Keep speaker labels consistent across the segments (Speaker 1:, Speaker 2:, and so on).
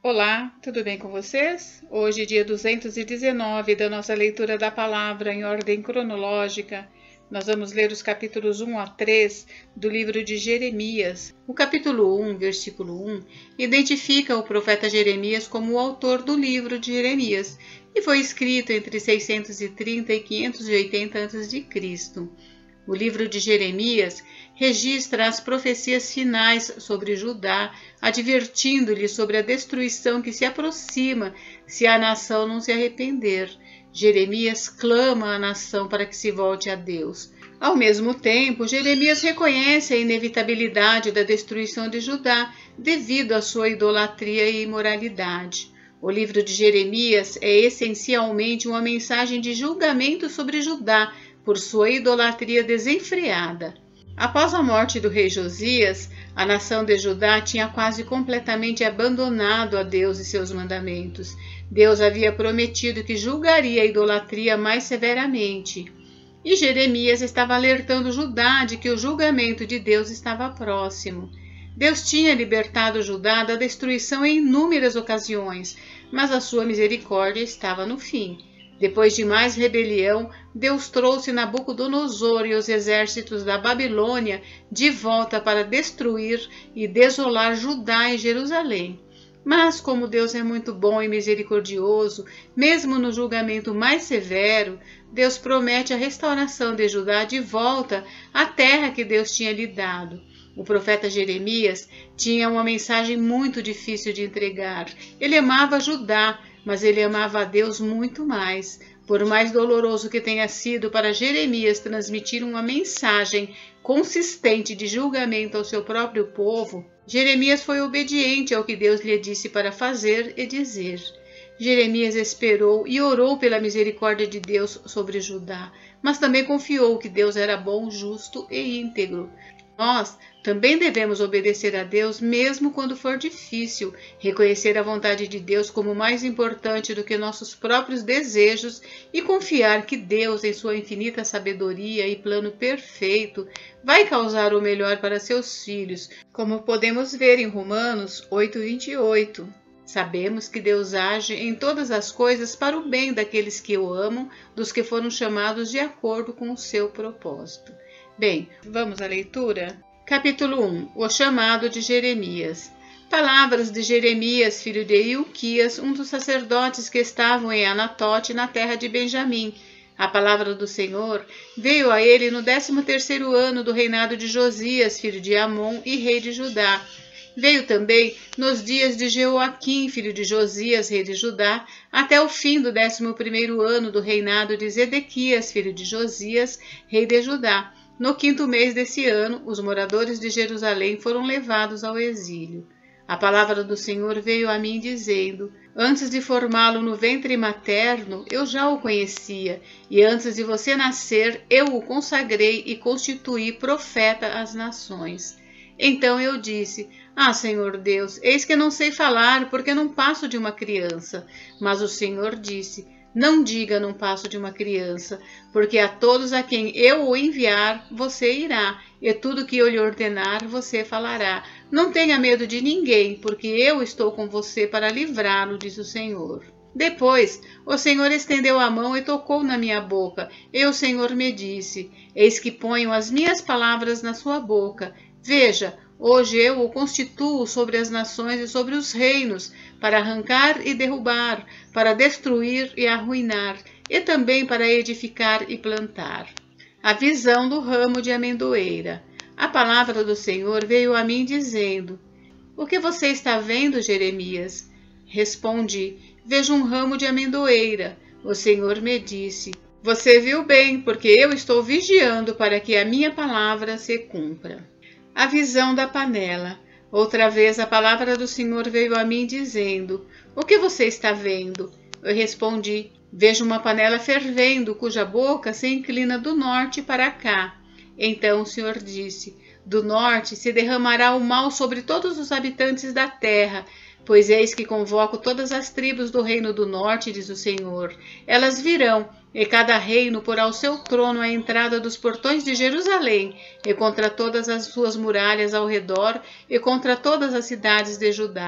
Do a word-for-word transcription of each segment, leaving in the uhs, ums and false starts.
Speaker 1: Olá, tudo bem com vocês? Hoje, dia duzentos e dezenove da nossa leitura da palavra em ordem cronológica, nós vamos ler os capítulos um a três do livro de Jeremias. O capítulo um, versículo um, identifica o profeta Jeremias como o autor do livro de Jeremias e foi escrito entre seiscentos e trinta e quinhentos e oitenta antes de Cristo O livro de Jeremias registra as profecias finais sobre Judá, advertindo-lhe sobre a destruição que se aproxima se a nação não se arrepender. Jeremias clama à nação para que se volte a Deus. Ao mesmo tempo, Jeremias reconhece a inevitabilidade da destruição de Judá devido à sua idolatria e imoralidade. O livro de Jeremias é essencialmente uma mensagem de julgamento sobre Judá, por sua idolatria desenfreada. Após a morte do rei Josias, a nação de Judá tinha quase completamente abandonado a Deus e seus mandamentos. Deus havia prometido que julgaria a idolatria mais severamente. E Jeremias estava alertando Judá de que o julgamento de Deus estava próximo. Deus tinha libertado Judá da destruição em inúmeras ocasiões, mas a sua misericórdia estava no fim. Depois de mais rebelião, Deus trouxe Nabucodonosor e os exércitos da Babilônia de volta para destruir e desolar Judá e Jerusalém. Mas, como Deus é muito bom e misericordioso, mesmo no julgamento mais severo, Deus promete a restauração de Judá de volta à terra que Deus tinha lhe dado. O profeta Jeremias tinha uma mensagem muito difícil de entregar. Ele amava Judá, mas ele amava a Deus muito mais. Por mais doloroso que tenha sido para Jeremias transmitir uma mensagem consistente de julgamento ao seu próprio povo, Jeremias foi obediente ao que Deus lhe disse para fazer e dizer. Jeremias esperou e orou pela misericórdia de Deus sobre Judá, mas também confiou que Deus era bom, justo e íntegro. Nós também devemos obedecer a Deus mesmo quando for difícil, reconhecer a vontade de Deus como mais importante do que nossos próprios desejos e confiar que Deus, em sua infinita sabedoria e plano perfeito, vai causar o melhor para seus filhos, como podemos ver em Romanos oito, vinte e oito. Sabemos que Deus age em todas as coisas para o bem daqueles que o amam, dos que foram chamados de acordo com o seu propósito. Bem, vamos à leitura? Capítulo um. O chamado de Jeremias. Palavras de Jeremias, filho de Ilquias, um dos sacerdotes que estavam em Anatote, na terra de Benjamim. A palavra do Senhor veio a ele no décimo terceiro ano do reinado de Josias, filho de Amon e rei de Judá. Veio também nos dias de Jeoaquim, filho de Josias, rei de Judá, até o fim do décimo primeiro ano do reinado de Zedequias, filho de Josias, rei de Judá. No quinto mês desse ano, os moradores de Jerusalém foram levados ao exílio. A palavra do Senhor veio a mim dizendo: antes de formá-lo no ventre materno, eu já o conhecia, e antes de você nascer, eu o consagrei e constituí profeta às nações. Então eu disse: ah, Senhor Deus, eis que não sei falar, porque não passo de uma criança. Mas o Senhor disse: não diga não passo de uma criança, porque a todos a quem eu o enviar, você irá, e tudo que eu lhe ordenar, você falará. Não tenha medo de ninguém, porque eu estou com você para livrá-lo, diz o Senhor. Depois, o Senhor estendeu a mão e tocou na minha boca, e o Senhor me disse: eis que ponho as minhas palavras na sua boca. Veja, hoje eu o constituo sobre as nações e sobre os reinos, para arrancar e derrubar, para destruir e arruinar, e também para edificar e plantar. A visão do ramo de amendoeira. A palavra do Senhor veio a mim dizendo: o que você está vendo, Jeremias? Respondi: vejo um ramo de amendoeira. O Senhor me disse: você viu bem, porque eu estou vigiando para que a minha palavra se cumpra. A visão da panela. Outra vez a palavra do Senhor veio a mim dizendo: o que você está vendo? Eu respondi: vejo uma panela fervendo, cuja boca se inclina do norte para cá. Então o Senhor disse: do norte se derramará o mal sobre todos os habitantes da terra, pois eis que convoco todas as tribos do reino do norte, diz o Senhor. Elas virão, e cada reino porá o seu trono à entrada dos portões de Jerusalém, e contra todas as suas muralhas ao redor, e contra todas as cidades de Judá.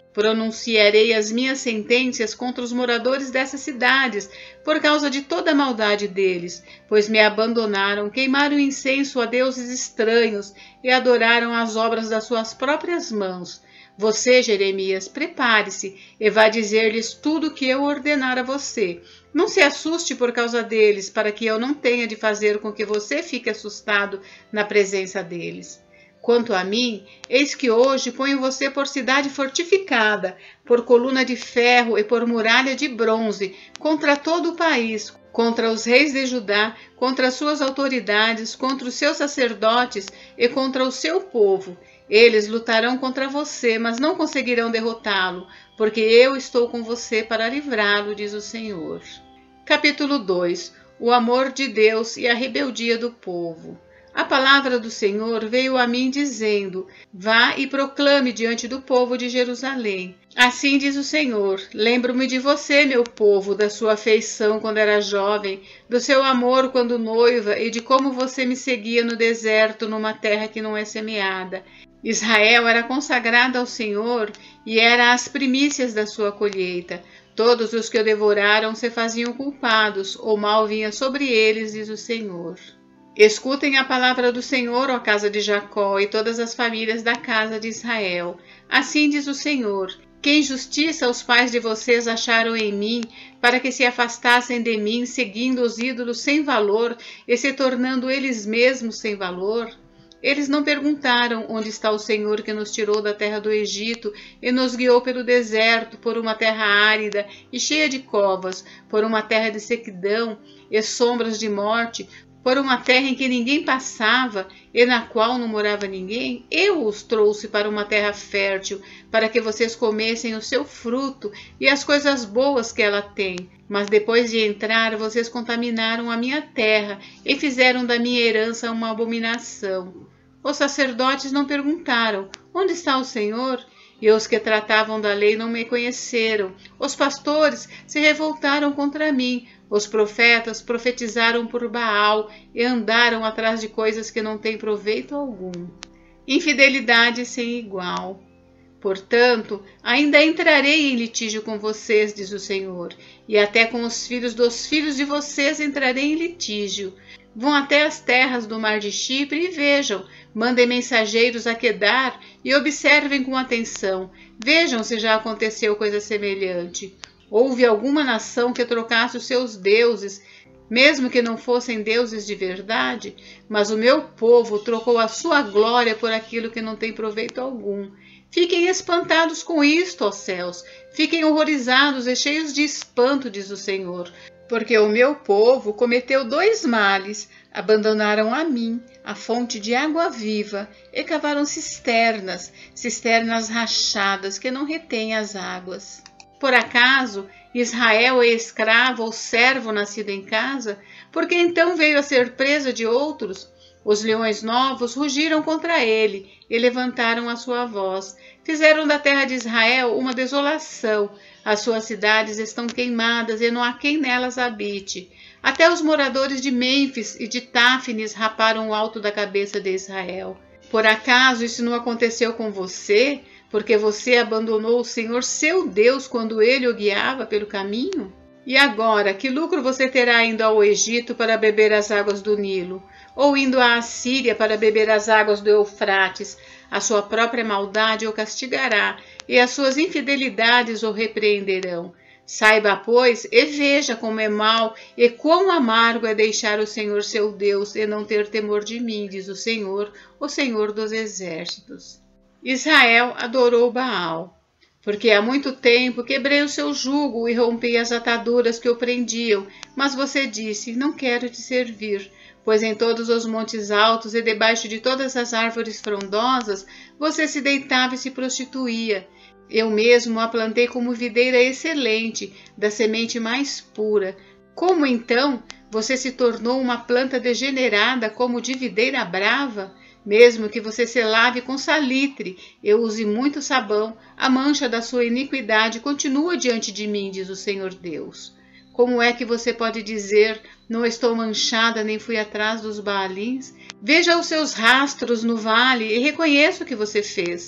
Speaker 1: Pronunciarei as minhas sentenças contra os moradores dessas cidades, por causa de toda a maldade deles, pois me abandonaram, queimaram incenso a deuses estranhos e adoraram as obras das suas próprias mãos. Você, Jeremias, prepare-se e vá dizer-lhes tudo o que eu ordenar a você. Não se assuste por causa deles, para que eu não tenha de fazer com que você fique assustado na presença deles. Quanto a mim, eis que hoje ponho você por cidade fortificada, por coluna de ferro e por muralha de bronze, contra todo o país, contra os reis de Judá, contra as suas autoridades, contra os seus sacerdotes e contra o seu povo. Eles lutarão contra você, mas não conseguirão derrotá-lo, porque eu estou com você para livrá-lo, diz o Senhor. Capítulo dois. O amor de Deus e a rebeldia do povo. A palavra do Senhor veio a mim dizendo: vá e proclame diante do povo de Jerusalém. Assim diz o Senhor: lembro-me de você, meu povo, da sua afeição quando era jovem, do seu amor quando noiva e de como você me seguia no deserto, numa terra que não é semeada. Israel era consagrado ao Senhor e era as primícias da sua colheita. Todos os que o devoraram se faziam culpados, o mal vinha sobre eles, diz o Senhor. Escutem a palavra do Senhor, ó casa de Jacó, e todas as famílias da casa de Israel. Assim diz o Senhor: que injustiça os pais de vocês acharam em mim, para que se afastassem de mim, seguindo os ídolos sem valor e se tornando eles mesmos sem valor? Eles não perguntaram onde está o Senhor que nos tirou da terra do Egito e nos guiou pelo deserto, por uma terra árida e cheia de covas, por uma terra de sequidão e sombras de morte, por uma terra em que ninguém passava e na qual não morava ninguém. Eu os trouxe para uma terra fértil, para que vocês comessem o seu fruto e as coisas boas que ela tem. Mas depois de entrar, vocês contaminaram a minha terra e fizeram da minha herança uma abominação. Os sacerdotes não perguntaram: onde está o Senhor? E os que tratavam da lei não me conheceram. Os pastores se revoltaram contra mim. Os profetas profetizaram por Baal e andaram atrás de coisas que não têm proveito algum. Infidelidade sem igual. Portanto, ainda entrarei em litígio com vocês, diz o Senhor, e até com os filhos dos filhos de vocês entrarei em litígio. Vão até as terras do mar de Chipre e vejam, mandem mensageiros a Quedar e observem com atenção. Vejam se já aconteceu coisa semelhante. Houve alguma nação que trocasse os seus deuses, mesmo que não fossem deuses de verdade? Mas o meu povo trocou a sua glória por aquilo que não tem proveito algum. Fiquem espantados com isto, ó céus. Fiquem horrorizados e cheios de espanto, diz o Senhor. Porque o meu povo cometeu dois males. Abandonaram a mim, a fonte de água viva, e cavaram cisternas, cisternas rachadas que não retêm as águas. Por acaso Israel é escravo ou servo nascido em casa? Porque então veio a ser presa de outros? Os leões novos rugiram contra ele e levantaram a sua voz. Fizeram da terra de Israel uma desolação. As suas cidades estão queimadas e não há quem nelas habite. Até os moradores de Mênfis e de Táfnis raparam o alto da cabeça de Israel. Por acaso isso não aconteceu com você? Porque você abandonou o Senhor seu Deus quando ele o guiava pelo caminho? E agora, que lucro você terá indo ao Egito para beber as águas do Nilo? Ou indo à Assíria para beber as águas do Eufrates? A sua própria maldade o castigará, e as suas infidelidades o repreenderão. Saiba, pois, e veja como é mau e quão amargo é deixar o Senhor seu Deus e não ter temor de mim, diz o Senhor, o Senhor dos exércitos. Israel adorou Baal. Porque há muito tempo quebrei o seu jugo e rompi as ataduras que o prendiam, mas você disse: não quero te servir, pois em todos os montes altos e debaixo de todas as árvores frondosas você se deitava e se prostituía. Eu mesmo a plantei como videira excelente, da semente mais pura. Como então você se tornou uma planta degenerada como de videira brava? Mesmo que você se lave com salitre e use muito sabão, a mancha da sua iniquidade continua diante de mim, diz o Senhor Deus. Como é que você pode dizer: não estou manchada nem fui atrás dos Baalins? Veja os seus rastros no vale e reconheça o que você fez.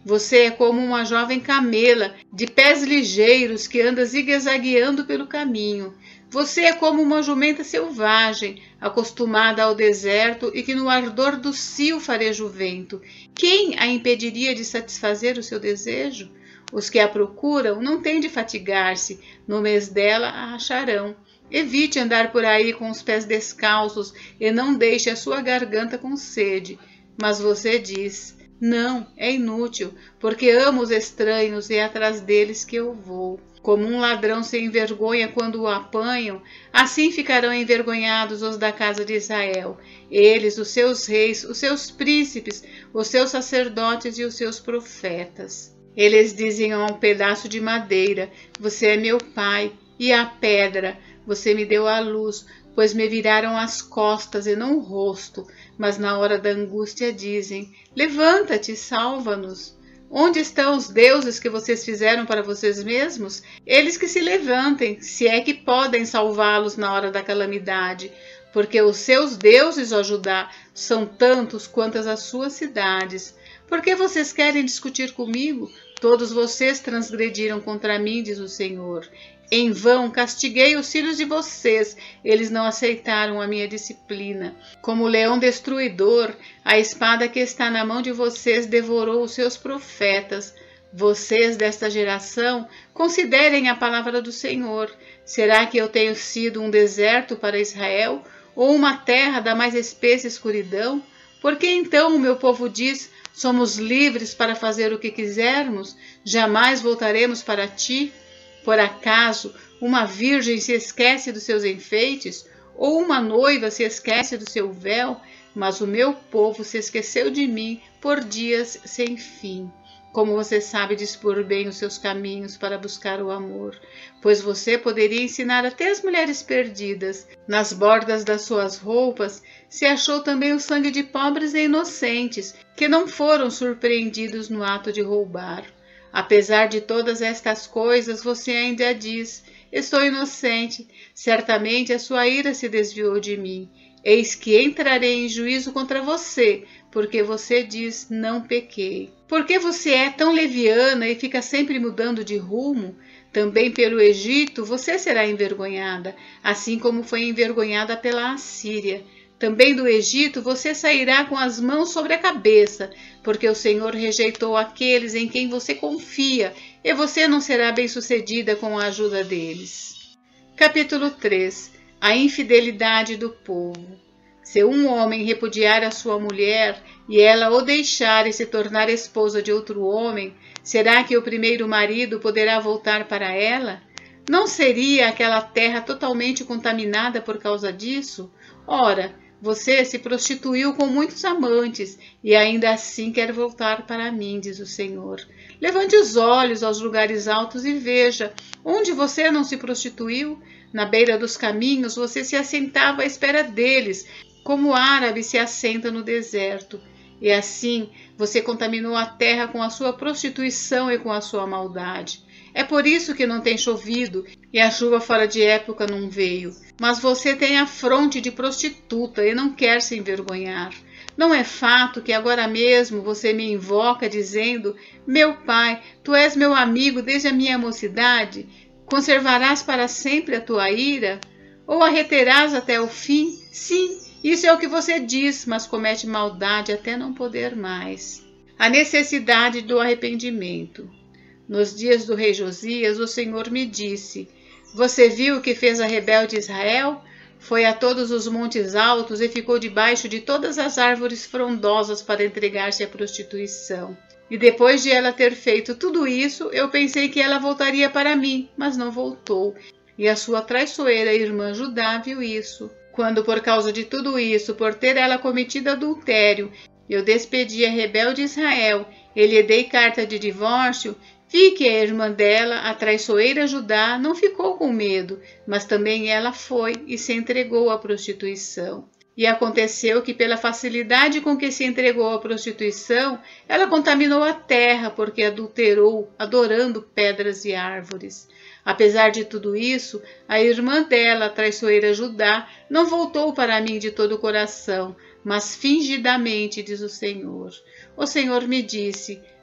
Speaker 1: Você é como uma jovem camela, de pés ligeiros, que anda zigue-zagueando pelo caminho. Você é como uma jumenta selvagem, acostumada ao deserto e que no ardor do cio fareja o vento. Quem a impediria de satisfazer o seu desejo? Os que a procuram não têm de fatigar-se, no mês dela a acharão. Evite andar por aí com os pés descalços e não deixe a sua garganta com sede. Mas você diz: não, é inútil, porque amo os estranhos e é atrás deles que eu vou. Como um ladrão se envergonha quando o apanham, assim ficarão envergonhados os da casa de Israel. Eles, os seus reis, os seus príncipes, os seus sacerdotes e os seus profetas. Eles dizem a um pedaço de madeira: você é meu pai, e à pedra: você me deu a luz, pois me viraram as costas e não o rosto. Mas na hora da angústia dizem: levanta-te, salva-nos. Onde estão os deuses que vocês fizeram para vocês mesmos? Eles que se levantem, se é que podem salvá-los na hora da calamidade. Porque os seus deuses, ó Judá, são tantos quanto as suas cidades. Por que vocês querem discutir comigo? Todos vocês transgrediram contra mim, diz o Senhor. Em vão castiguei os filhos de vocês, eles não aceitaram a minha disciplina. Como leão destruidor, a espada que está na mão de vocês devorou os seus profetas. Vocês desta geração, considerem a palavra do Senhor. Será que eu tenho sido um deserto para Israel, ou uma terra da mais espessa escuridão? Por que então o meu povo diz: somos livres para fazer o que quisermos, jamais voltaremos para ti? Por acaso uma virgem se esquece dos seus enfeites, ou uma noiva se esquece do seu véu? Mas o meu povo se esqueceu de mim por dias sem fim. Como você sabe dispor bem os seus caminhos para buscar o amor, pois você poderia ensinar até as mulheres perdidas. Nas bordas das suas roupas se achou também o sangue de pobres e inocentes, que não foram surpreendidos no ato de roubar. Apesar de todas estas coisas, você ainda diz: estou inocente. Certamente a sua ira se desviou de mim. Eis que entrarei em juízo contra você, porque você diz: não pequei. Por que você é tão leviana e fica sempre mudando de rumo? Também pelo Egito você será envergonhada, assim como foi envergonhada pela Assíria. Também do Egito você sairá com as mãos sobre a cabeça, porque o Senhor rejeitou aqueles em quem você confia, e você não será bem-sucedida com a ajuda deles. Capítulo três. A infidelidade do povo. Se um homem repudiar a sua mulher, e ela o deixar e se tornar esposa de outro homem, será que o primeiro marido poderá voltar para ela? Não seria aquela terra totalmente contaminada por causa disso? Ora, você se prostituiu com muitos amantes, e ainda assim quer voltar para mim, diz o Senhor. Levante os olhos aos lugares altos e veja, onde você não se prostituiu? Na beira dos caminhos você se assentava à espera deles, como o árabe se assenta no deserto. E assim você contaminou a terra com a sua prostituição e com a sua maldade. É por isso que não tem chovido e a chuva fora de época não veio. Mas você tem a fronte de prostituta e não quer se envergonhar. Não é fato que agora mesmo você me invoca dizendo: meu pai, tu és meu amigo desde a minha mocidade? Conservarás para sempre a tua ira? Ou a reterás até o fim? Sim, isso é o que você diz, mas comete maldade até não poder mais. A necessidade do arrependimento. Nos dias do rei Josias, o Senhor me disse: você viu o que fez a rebelde Israel? Foi a todos os montes altos e ficou debaixo de todas as árvores frondosas para entregar-se à prostituição. E depois de ela ter feito tudo isso, eu pensei que ela voltaria para mim, mas não voltou. E a sua traiçoeira irmã Judá viu isso. Quando, por causa de tudo isso, por ter ela cometido adultério, eu despedi a rebelde Israel e lhe dei carta de divórcio, vi que a irmã dela, a traiçoeira Judá, não ficou com medo, mas também ela foi e se entregou à prostituição. E aconteceu que, pela facilidade com que se entregou à prostituição, ela contaminou a terra, porque adulterou, adorando pedras e árvores. Apesar de tudo isso, a irmã dela, a traiçoeira Judá, não voltou para mim de todo o coração, mas fingidamente, diz o Senhor. O Senhor me disse: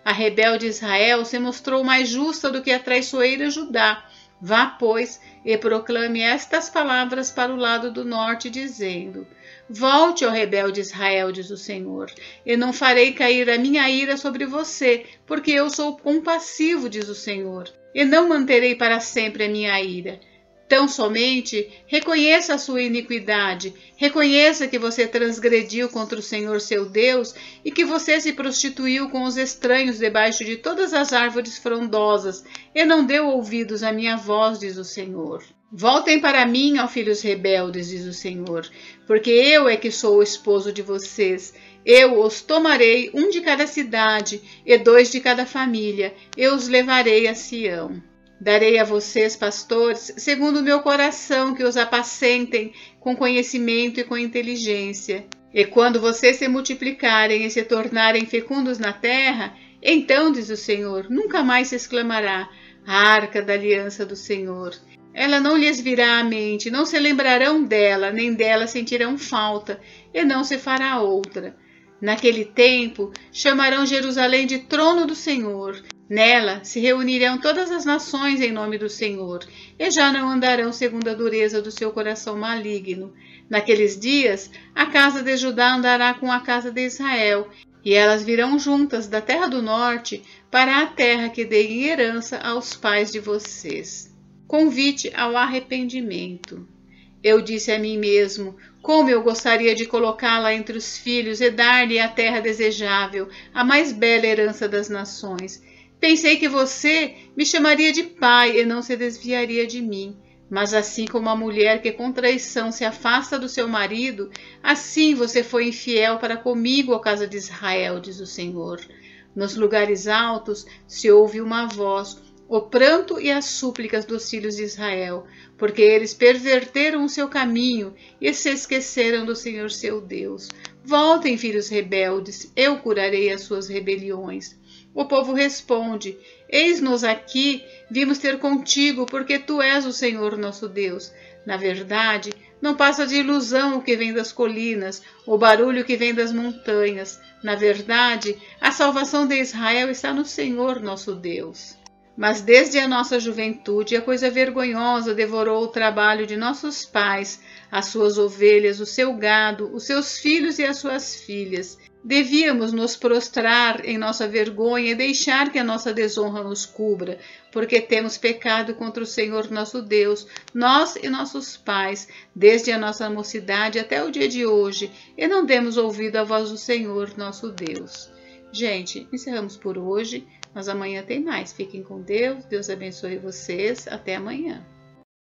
Speaker 1: A rebelde Israel se mostrou mais justa do que a traiçoeira Judá. Vá, pois, e proclame estas palavras para o lado do norte, dizendo: Volte, ó rebelde Israel, diz o Senhor, e não farei cair a minha ira sobre você, porque eu sou compassivo, diz o Senhor, e não manterei para sempre a minha ira. Tão somente reconheça a sua iniquidade, reconheça que você transgrediu contra o Senhor seu Deus e que você se prostituiu com os estranhos debaixo de todas as árvores frondosas e não deu ouvidos à minha voz, diz o Senhor. Voltem para mim, ó filhos rebeldes, diz o Senhor, porque eu é que sou o esposo de vocês. Eu os tomarei, um de cada cidade e dois de cada família, e os levarei a Sião. Darei a vocês, pastores, segundo o meu coração, que os apacentem com conhecimento e com inteligência. E quando vocês se multiplicarem e se tornarem fecundos na terra, então, diz o Senhor, nunca mais se exclamará: a arca da aliança do Senhor. Ela não lhes virá à mente, não se lembrarão dela, nem dela sentirão falta, e não se fará outra. Naquele tempo, chamarão Jerusalém de trono do Senhor. Nela se reunirão todas as nações em nome do Senhor, e já não andarão segundo a dureza do seu coração maligno. Naqueles dias, a casa de Judá andará com a casa de Israel, e elas virão juntas da terra do norte para a terra que dei em herança aos pais de vocês. Convite ao arrependimento. Eu disse a mim mesmo: como eu gostaria de colocá-la entre os filhos e dar-lhe a terra desejável, a mais bela herança das nações. Pensei que você me chamaria de pai e não se desviaria de mim. Mas assim como a mulher que com traição se afasta do seu marido, assim você foi infiel para comigo, ó casa de Israel, diz o Senhor. Nos lugares altos se ouve uma voz, o pranto e as súplicas dos filhos de Israel, porque eles perverteram o seu caminho e se esqueceram do Senhor seu Deus. Voltem, filhos rebeldes, eu curarei as suas rebeliões. O povo responde: eis-nos aqui, vimos ter contigo, porque tu és o Senhor nosso Deus. Na verdade, não passa de ilusão o que vem das colinas, o barulho que vem das montanhas. Na verdade, a salvação de Israel está no Senhor nosso Deus. Mas desde a nossa juventude a coisa vergonhosa devorou o trabalho de nossos pais, as suas ovelhas, o seu gado, os seus filhos e as suas filhas. Devíamos nos prostrar em nossa vergonha e deixar que a nossa desonra nos cubra, porque temos pecado contra o Senhor nosso Deus, nós e nossos pais, desde a nossa mocidade até o dia de hoje, e não demos ouvido à voz do Senhor nosso Deus. Gente, encerramos por hoje, mas amanhã tem mais. Fiquem com Deus, Deus abençoe vocês, até amanhã.